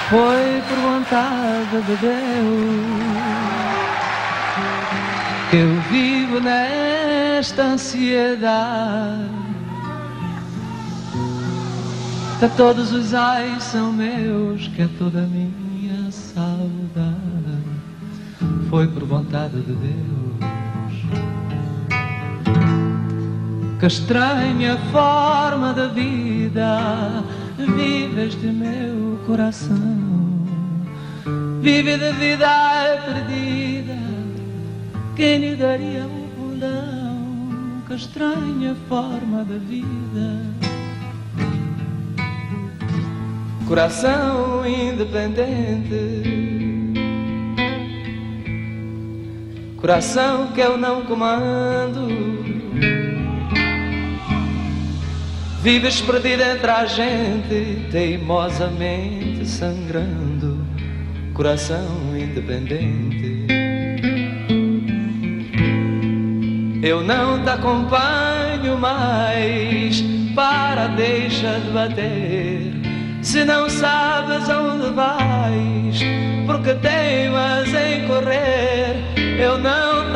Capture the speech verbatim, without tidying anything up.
Foi por vontade de Deus que eu vivo nesta ansiedade. Que todos os ais são meus, que é toda a minha saudade. Foi por vontade de Deus que estranha forma da vida vive este meu coração. Vive de vida perdida, quem lhe daria um pundão? Que estranha forma da vida. Coração independente, coração que eu não comando. Vives perdido entre a gente, teimosamente sangrando. Coração independente, eu não te acompanho mais. Para, deixa de bater. Se não sabes aonde vais, porque teimas em correr, eu não